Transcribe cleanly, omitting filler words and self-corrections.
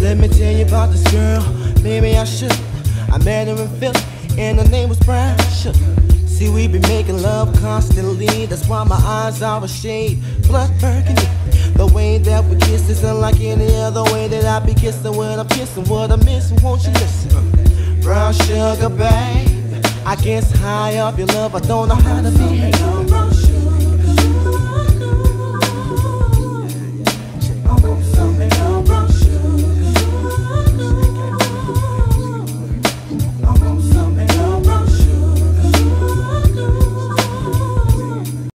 Let me tell you about this girl, maybe I should. I met her in Philly, and her name was Brown Sugar. See, we be making love constantly, that's why my eyes are a shade blood burgundy. The way that we kiss is unlike any other way that I be kissing when I'm kissing. What I'm missing, won't you listen? Brown sugar, babe, I guess high off your love, I don't know how to behave.